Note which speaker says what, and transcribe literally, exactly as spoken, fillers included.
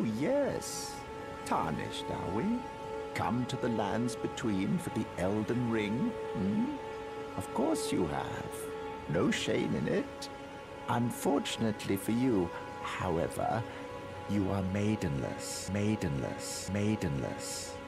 Speaker 1: yes. Tarnished, are we? Come to the lands between for the Elden Ring, hmm? Of course you have. No shame in it. Unfortunately for you, however, you are maidenless, maidenless, maidenless.